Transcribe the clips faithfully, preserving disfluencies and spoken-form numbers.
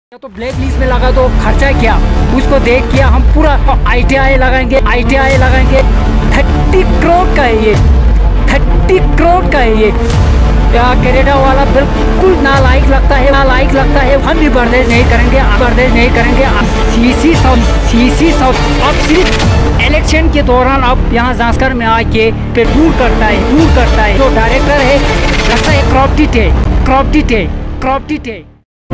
तो black list में लगा तो खर्चा क्या, उसको देख के हम पूरा आई टी आई लगाएंगे आई टी आई लगाएंगे थर्टी करोड़ का है ये, थर्टी करोड़ का है ये। क्या कनाडा वाला बिल्कुल नालायक लगता है, नालायक लगता है। हम भी बर्दाश्त नहीं करेंगे, बर्दाश्त नहीं करेंगे। सीसी सब सीसी सब अब सिर्फ इलेक्शन के दौरान अब यहाँ जांसकर में आके पे टूर करता है, टूर करता है। जो डायरेक्टर है लगता है क्रॉपटिट है, क्रॉपटिट है, क्रॉपटिट है।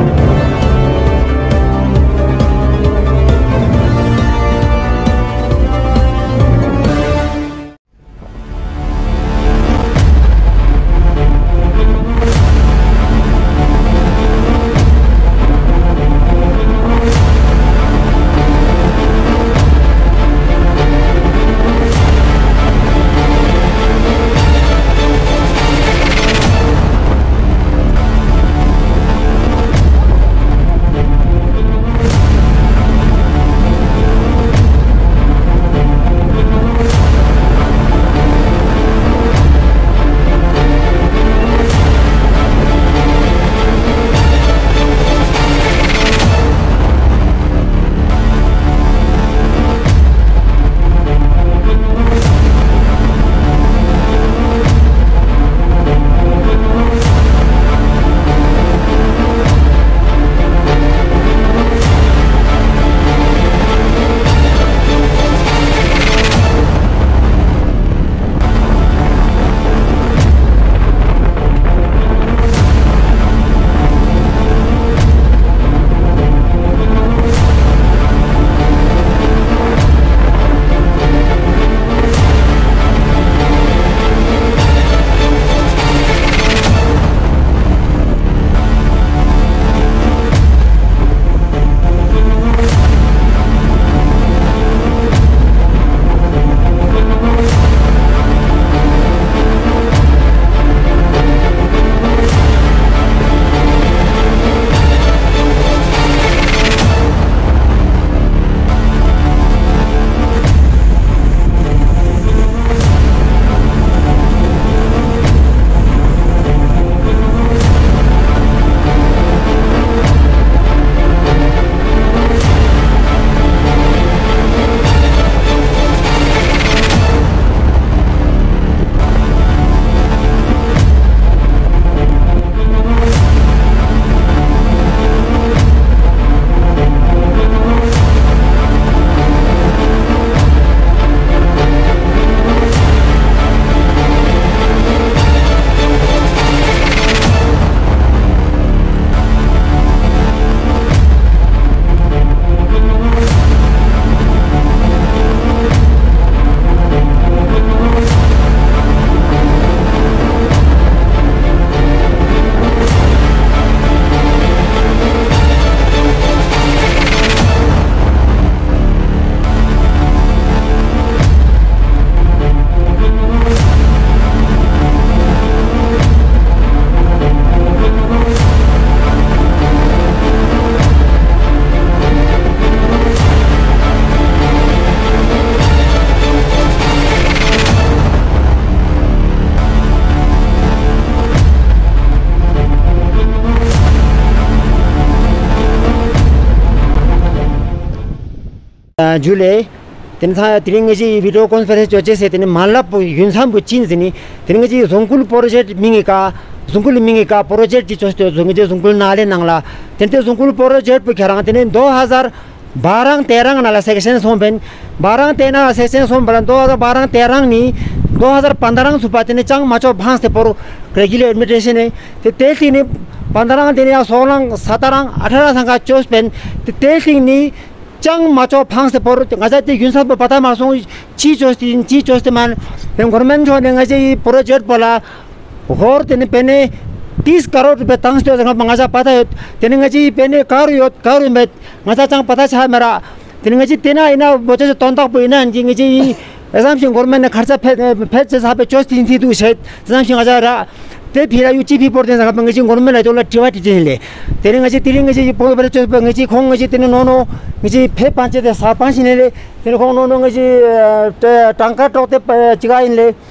July, then Tiringaji video conference churches at Malap, Yunsam Puchinzini, Tiringaji Zunkul project Mingika, Zunkul Mingika project Zungaja Zunkul Nale Nangla, Tente Zunkul project Pukarantin, Do Hazar, Barang Terang and section Sompen, Barang Tena section Somban, Do Barang Terang ni, Do Hazar Pandarang Supatini Chang, much of Hans the Poro, regular administration, the Teltini, Pandarang Tenia Solang, Satarang, Ataranga Chospen, the Teltini. Chang macho pangs the port, Gazati Yunsap Patamason, Chichostin, Chichostiman, then government on the project Pola, Hort and Penny, Tis Carrot Betangs to the Mangaza Pata, Teningaji Penny Cariot, Carimet, Matachang Patachamera, Teningaji Tina in a Boches Tonta Puina and Jingaji, assumption government Carsa Pets have a choice in to shed, Sanction Azara. Pira you cheap people in the government, I told you, telling us, telling us, you probably just Bangaji, Kongaji, no, no, Michi Pepanche, the Sapanchine, Telecono, Tanka, Chigainle,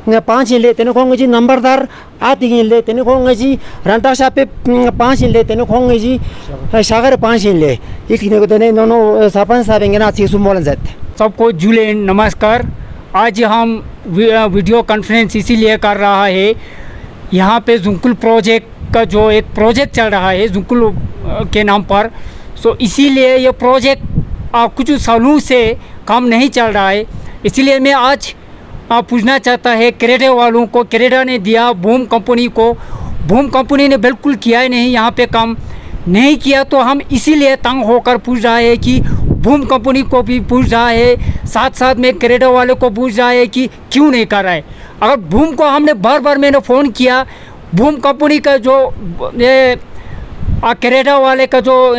पाँच ले तेने खोंगे जी नंबरदार आती ले तेने खोंगे जी रंटा शापे पाँच ले तेने खोंगे जी सागर पाँच ले इतने को तेने दोनों सरपंच साहब ना चीज़ बोलन जाते। सबको जुले नमस्कार। आज हम वीडियो कॉन्फ्रेंस इसीलिए कर रहा है, यहाँ पे जुंकुल प्रोजेक्ट का जो एक प्रोजेक्ट चल रहा है जुंकुल के नाम पर, सो इसीलिए ये प्रोजेक्ट कुछ सालों से काम नहीं चल रहा है। इसीलिए मैं आज पूछना चाहता है क्रेडा वालों को, क्रेडा ने दिया बूम कंपनी को, बूम कंपनी ने बिल्कुल किया ही नहीं, यहाँ पे काम नहीं किया, तो हम इसीलिए तंग होकर पूछ रहा है कि बूम कंपनी को भी पूछ रहा है, साथ साथ में क्रेडा वाले को पूछ रहा है कि क्यों नहीं कर रहा है। अगर बूम को हमने बार बार मैंने फ़ोन किया, बूम कंपनी का जो ये क्रेडा वाले का जो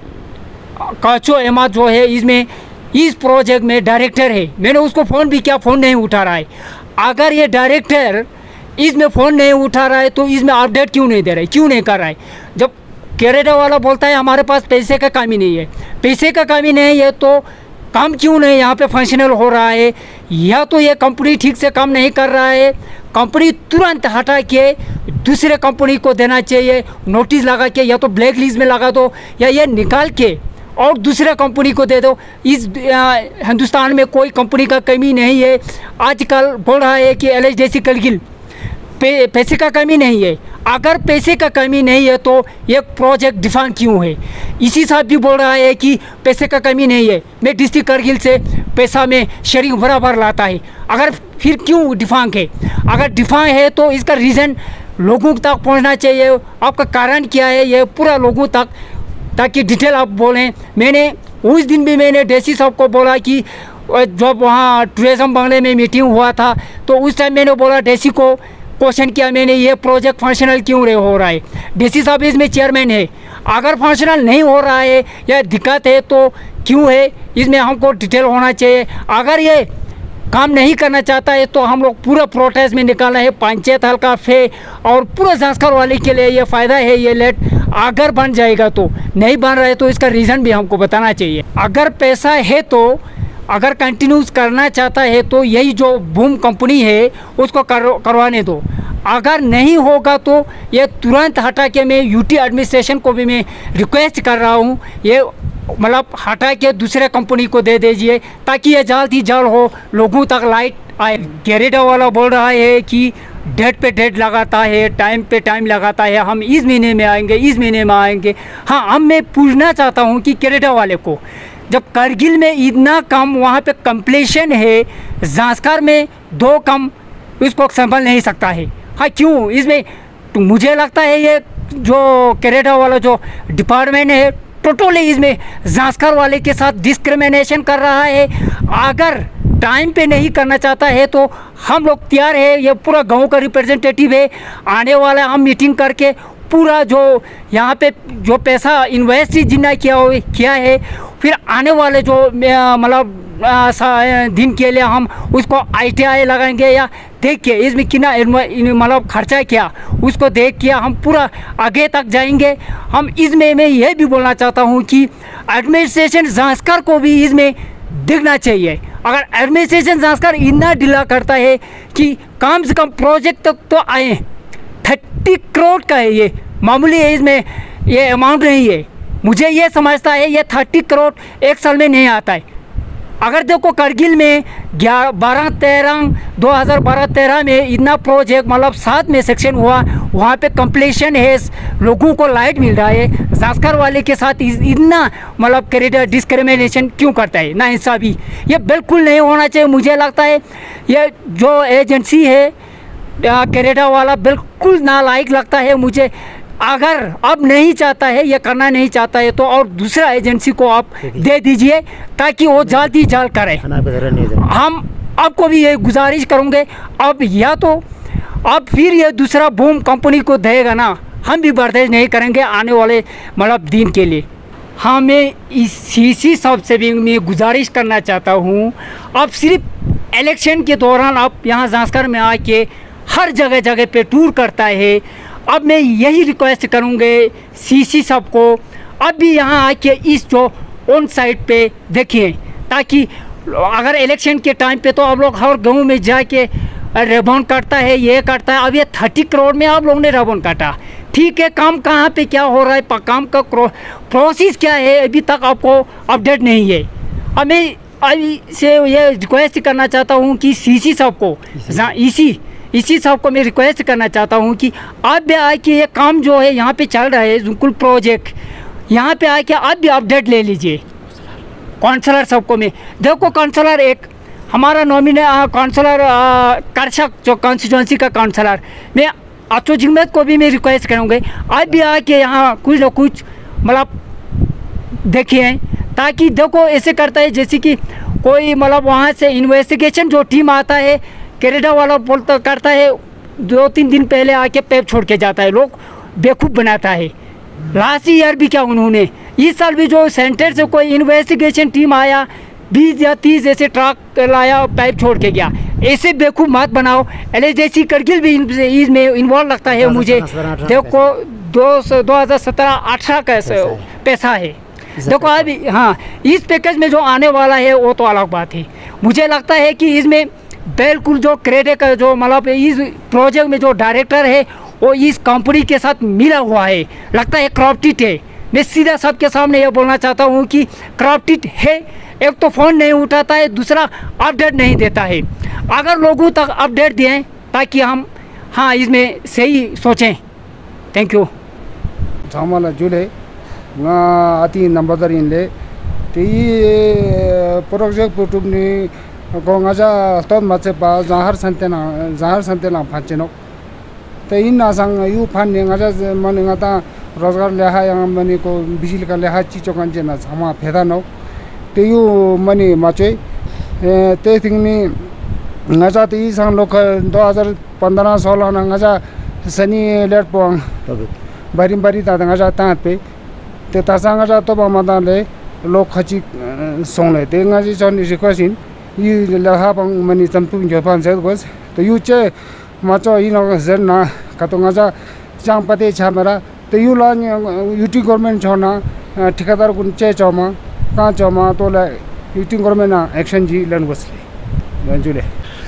काचो अहमद जो है इसमें इस प्रोजेक्ट में डायरेक्टर है, मैंने उसको फ़ोन भी किया, फ़ोन नहीं उठा रहा है। अगर ये डायरेक्टर इसमें फ़ोन नहीं उठा रहा है तो इसमें अपडेट क्यों नहीं दे रहा है, क्यों नहीं कर रहा है। जब क्रेडा वाला बोलता है हमारे पास पैसे का कमी नहीं है, पैसे का कमी नहीं है तो काम क्यों नहीं यहाँ पे फंक्शनल हो रहा है, या तो ये कंपनी ठीक से काम नहीं कर रहा है, कंपनी तुरंत हटा के दूसरे कंपनी को देना चाहिए, नोटिस लगा के या तो ब्लैक लिस्ट में लगा दो या ये निकाल के और दूसरे कंपनी को दे दो। इस हिंदुस्तान में कोई कंपनी का कमी नहीं है। आजकल बोल रहा है कि L H D C Kargil पे, पैसे का कमी नहीं है। अगर पैसे का कमी नहीं है तो ये प्रोजेक्ट डिफान क्यों है। इसी साहब भी बोल रहा है कि पैसे का कमी नहीं है, मैं डिस्ट्रिक्ट करगिल से पैसा में शरीक बराबर लाता है, अगर फिर क्यों डिफांग है। अगर डिफांग है तो इसका रीज़न लोगों तक पहुंचना चाहिए, आपका कारण क्या है ये पूरा लोगों तक, ताकि डिटेल आप बोलें। मैंने उस दिन भी मैंने डेसी साहब को बोला कि जब वहाँ टूरिज़म बंगले में मीटिंग हुआ था तो उस टाइम मैंने बोला डेसी को क्वेश्चन किया मैंने, ये प्रोजेक्ट फंक्शनल क्यों रहे हो रहा है। डीसी साहब इसमें चेयरमैन है, अगर फंक्शनल नहीं हो रहा है या दिक्कत है तो क्यों है, इसमें हमको डिटेल होना चाहिए। अगर ये काम नहीं करना चाहता है तो हम लोग पूरा प्रोटेस्ट में निकाला है, पंचायत हल्का फे और पूरा जांचकर वाले के लिए ये फ़ायदा है। ये लेट अगर बन जाएगा तो, नहीं बन रहा है तो इसका रीज़न भी हमको बताना चाहिए। अगर पैसा है तो, अगर कंटिन्यूस करना चाहता है तो यही जो बूम कंपनी है उसको कर, करवाने दो। अगर नहीं होगा तो ये तुरंत हटा के, मैं यूटी एडमिनिस्ट्रेशन को भी मैं रिक्वेस्ट कर रहा हूँ, ये मतलब हटा के दूसरे कंपनी को दे दीजिए ताकि ये जल्द ही जल्द हो, लोगों तक लाइट आए। क्रेडा वाला बोल रहा है कि डेट पे डेट लगाता है, टाइम पे टाइम लगाता है, हम इस महीने में आएंगे, इस महीने में आएंगे। हाँ, अब मैं पूछना चाहता हूँ कि क्रेडा वाले को, जब करगिल में इतना कम वहाँ पे कंप्लीशन है, जांचकर में दो कम उसको संभल नहीं सकता है। हाँ, क्यों इसमें तो मुझे लगता है ये जो क्रेडा वाला जो डिपार्टमेंट है टोटली इसमें जांचकर वाले के साथ डिस्क्रिमिनेशन कर रहा है। अगर टाइम पे नहीं करना चाहता है तो हम लोग तैयार है, ये पूरा गांव का रिप्रेजेंटेटिव है, आने वाला हम मीटिंग करके पूरा जो यहाँ पे जो पैसा इन्वेस्ट जितना किया हो किया है, फिर आने वाले जो मतलब दिन के लिए हम उसको आई टी आई लगाएंगे या देख के इसमें कितना मतलब खर्चा किया उसको देख के हम पूरा आगे तक जाएंगे। हम इसमें मैं ये भी बोलना चाहता हूँ कि एडमिनिस्ट्रेशन जांचकर को भी इसमें देखना चाहिए। अगर एडमिनिस्ट्रेशन जांचकर इतना ढीला करता है कि कम से कम प्रोजेक्ट तक तो आए, थर्टी करोड़ का है, ये मामूली है, इसमें ये अमाउंट नहीं है। मुझे ये समझता है ये थर्टी करोड़ एक साल में नहीं आता है। अगर देखो करगिल में ग्यारह बारह तेरह दो हज़ार बारह तेरह में इतना प्रोजेक्ट मतलब सात में सेक्शन हुआ, वहाँ पे कंप्लीशन है, लोगों को लाइट मिल रहा है, जांचकर वाले के साथ इतना मतलब क्रेडा डिस्क्रिमिनेशन क्यों करता है, ना इंसाफी, ये बिल्कुल नहीं होना चाहिए। मुझे लगता है ये जो एजेंसी है क्रेडा वाला बिल्कुल नालायक लगता है मुझे। अगर अब नहीं चाहता है, ये करना नहीं चाहता है तो और दूसरा एजेंसी को आप दे दीजिए ताकि वो जल्द ही जल्द करे। हम आपको भी ये गुजारिश करूँगे, अब या तो अब फिर ये दूसरा बूम कंपनी को देगा ना, हम भी बर्दाश्त नहीं करेंगे आने वाले मतलब दिन के लिए। हाँ, मैं इसी सब से भी मैं गुजारिश करना चाहता हूँ, अब सिर्फ इलेक्शन के दौरान आप यहाँ जांचकर में आके हर जगह जगह पे टूर करता है। अब मैं यही रिक्वेस्ट करूँगे सीसी साहब को, अब भी यहाँ आके इस जो ऑन साइट पे देखिए, ताकि अगर इलेक्शन के टाइम पे तो आप लोग हर गांव में जाके रेबन काटता है, ये काटता है। अब ये थर्टी करोड़ में आप लोगों ने रेबन काटा, ठीक है, काम कहाँ पे क्या हो रहा है, काम का प्रोसेस क्या है, अभी तक आपको अपडेट नहीं है। अब मैं अभी से ये रिक्वेस्ट करना चाहता हूँ कि सीसी साहब को, इसी इसी साहब को मैं रिक्वेस्ट करना चाहता हूँ कि आप भी आके ये काम जो है यहाँ पे चल रहा है जुंकुल प्रोजेक्ट, यहाँ पे आके आप भी अपडेट ले लीजिए। काउंसलर सबको मैं देखो, काउंसलर एक हमारा नॉमिने काउंसलर करशक जो कॉन्स्टिट्यूंसी का काउंसलर, मैं अचो जिम्मेद को भी मैं रिक्वेस्ट करूँगा आप भी आके यहाँ कुछ न कुछ मतलब देखिए, ताकि देखो ऐसे करता है जैसे कि कोई मतलब वहाँ से इन्वेस्टिगेशन जो टीम आता है, कनाडा वाला बोलता करता है, दो तीन दिन पहले आके पैप छोड़ के जाता है, लोग बेवकूफ़ बनाता है। लास्ट ईयर भी क्या उन्होंने, इस साल भी जो सेंटर से कोई इन्वेस्टिगेशन टीम आया, बीस या तीस ऐसे ट्रक लाया, पाइप छोड़ के गया। ऐसे बेवकूफ़ मत बनाओ। एल जैसी करगिल भी इसमें इन्वॉल्व लगता है मुझे। देखो दो सौ दो हज़ार सत्रह अठारह का पैसा है, देखो अभी हाँ इस पैकेज में जो आने वाला है वो तो अलग बात है। मुझे लगता है कि इसमें बिल्कुल जो क्रेडिट का जो मतलब इस प्रोजेक्ट में जो डायरेक्टर है वो इस कंपनी के साथ मिला हुआ है, लगता है क्रॉप्टिट है। मैं सीधा सबके सामने ये बोलना चाहता हूँ कि क्रॉप्टिट है। एक तो फ़ोन नहीं उठाता है, दूसरा अपडेट नहीं देता है। अगर लोगों तक अपडेट दें ताकि हम हाँ इसमें सही सोचें। Thank you. झामाला जुले nga ati nambadar inle ti project putubni ko ngaja ton mache pa jahar santena jahar santena phacheno te in asang yu phan ne ngaja mane ngata rozgar leha yang mane ko bijil ka leha chi chokan jena jama pheda no te yu mane mache te thingni ngaja ti sang lok दो हज़ार पंद्रह सोलह na ngaja sani let pong barim bari ta ngaja ta pe ते तासांगा जा तो बामादा ले लोग खची सोंले ते ngaji chon requestin yu la ha bang mani champung jo pan se gos to yu che ma cho yin no zen na ka to ngaja chang pate chamara te yu la yuti government chona ठेकेदार गुन चे चौमा का चौमा तो ले UT government ना action जी लन बसले जुले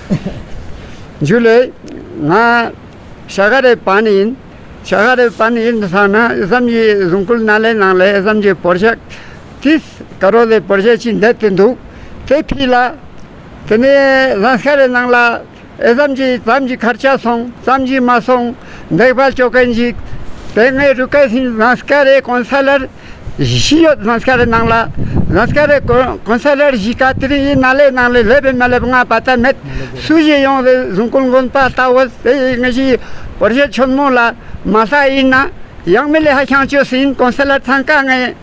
जुले ना शगरे पानी शहर पानी इंसाना समझे जुंकुल नाले नाले समझे प्रोजेक्ट तीस करोड़ प्रोजेक्ट चिंता तिंदु ते फिला तने संस्कार नांगला समझे समझे खर्चा सोंग समझे मासोंग देखभाल चौकंजी तेंगे रुके संस्कार काउंसलर जियो संस्कार नांगला संस्कार काउंसलर जिकात्री नाले नाले लेबे नाले बंगा पाता में सुजे यों जुंकुल गुन पाता वस इंगजी प्रोजेक्ट छोनमोला masa ina yang mele ha chang chu sin consular thangka nge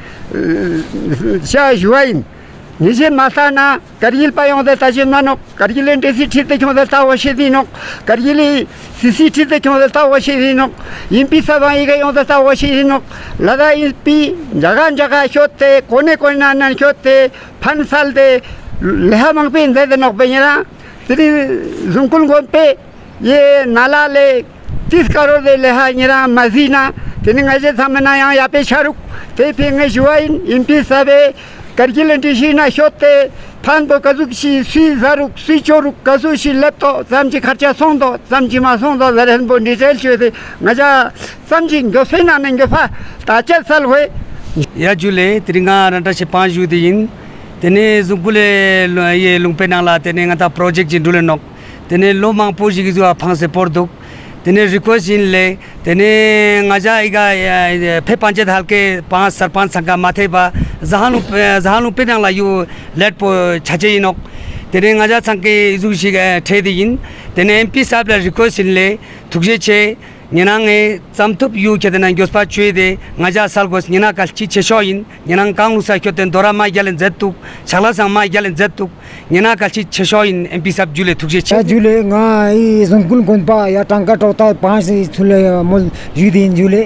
cha juain ni je masa na kargil pa yong da ta jin no kargil entesi thit te chong da ta wa shi di no kargil sisi thit te chong da ta wa shi di no impi sa ba iga yong da ta wa shi di no lada impi jagan jaga shotte kone kone na na shotte phan sal de leha mang pin de no pe na tri zunkul gon pe ye nala le तीस करोड़ दे ले है निरा मजीना तेने ngaje samna ya ya pe sharuk te pe ngai juain impi sabe kargil entishi na shotte fan to kazuki si zaruk si choruk kazushi lepto samji kharcha sondo samji ma sondo zaren bo detail chhe ngaja samji gofena nenge fa ta che sal hoye या जुले त्रिंगा रंटा से पांच जु दिन तेने जुकुले ये लुंगपे नाला तेने ngata project jin dule nok तेने लो मांग पोजी की जो फांग से पोर्दुक तेने रिक्वेस्ट इन ले तेने ngaja इगा फे पंचायत हाल के पांच सरपंच संघ माथे बा जहानु जहानु पे नाला यू लेट पो छचे इनोक तेने ngaja संघ के जुशी ठे दिन तेने एमपी साहब ला रिक्वेस्ट इन ले थुजे छे निनांगे समथुप यू केदना गोस्पा चुएदे ngaja सालगोस निना कालची छेशोइन निनांग कांगु सा क्योतेन दोरा मा गेलेन जत्तु छला सा मा गेलेन जत्तु निना कालची छेशोइन एमपी साहब जुले थुजे छे जुले nga i zungkul gonpa ya tangka tota पांच छुले मोल युदिन जुले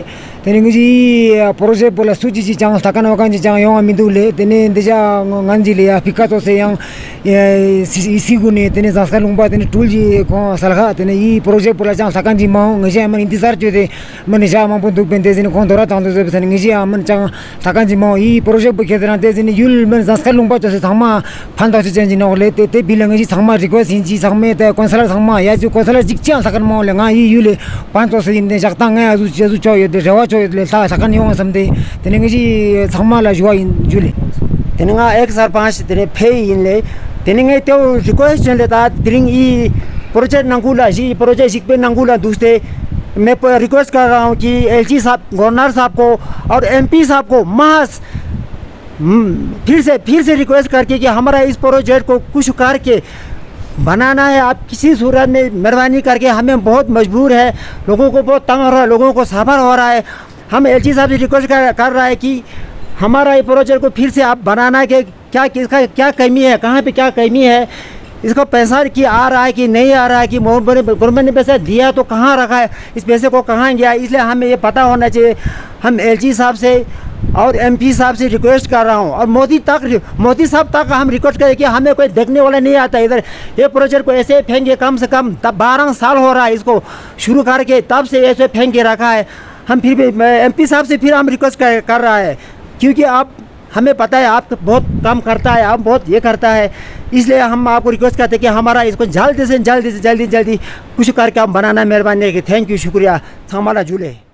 तेने जी प्रोजेक्ट बोला सूची जी चांग थकान वकान जी चांग यों मिदुले तेने देजा गंजी ले फिका तो से yang isi gune तेने जास्का लुंबा तेने टूल जी को सलगा तेने ये प्रोजेक्ट बोला चांग थकान जी मां ngजे मन इंतजार जोते मन जा मां पुंदुक बेंते जिन कोन दोरा तांदो जे बसन ngजे मन चांग थकान जी मां ये प्रोजेक्ट बखे दरा ते जिन युल मन जास्का लुंबा तो से थामा फांदा से चेंज न होले ते ते बिलंग जी थामा रिक्वेस्ट जी थामे ते कौंसलर थामा या जो कौंसलर जिक्चा थकान मां लेंगा ये युले पांच तो से इन जगता ngया जु जु चो ये रेवा चो ले ता थकान यों समदे तेने ngजी थामा ला जुआ इन जुले तेने एक सरपंच तेने फे इन ले तेने तो रिक्वेस्ट लेता द्रिंग ई प्रोजेक्ट नंगुला जी प्रोजेक्ट सिक्पे नंगुला दूसरे मैं रिक्वेस्ट कर रहा हूँ कि एलजी साहब गवर्नर साहब को और एमपी साहब को मास फिर से फिर से रिक्वेस्ट करके कि हमारा इस प्रोजेक्ट को कुछ करके बनाना है। आप किसी सूरत में मेहरबानी करके, हमें बहुत मजबूर है, लोगों को बहुत तंग हो रहा है, लोगों को सफ़र हो रहा है। हम एलजी साहब से रिक्वेस्ट कर, कर रहा है कि हमारा ये प्रोजेक्ट को फिर से आप बनाना है कि क्या किसका क्या कमी है, कहाँ पे क्या कमी है, इसको पैसा कि आ रहा है कि नहीं आ रहा है, कि गवर्नमेंट ने पैसा दिया तो कहाँ रखा है, इस पैसे को कहाँ गया, इसलिए हमें ये पता होना चाहिए। हम एलजी साहब से और एमपी साहब से रिक्वेस्ट कर रहा हूँ और मोदी तक मोदी साहब तक हम रिक्वेस्ट करें कि हमें कोई देखने वाला नहीं आता इधर, ये प्रोजेक्ट को ऐसे फेंके, कम से कम तब बारह साल हो रहा है इसको शुरू करके, तब से ऐसे फेंक के रखा है। हम फिर भी एमपी साहब से फिर हम रिक्वेस्ट कर, कर रहा है क्योंकि आप हमें पता है आप बहुत काम करता है, आप बहुत ये करता है, इसलिए हम आपको रिक्वेस्ट करते हैं कि हमारा इसको जल्दी से जल्दी से जल्दी जल्दी कुछ करके आप बनाना, मेहरबानी है कि थैंक यू, शुक्रिया। हमारा झूले।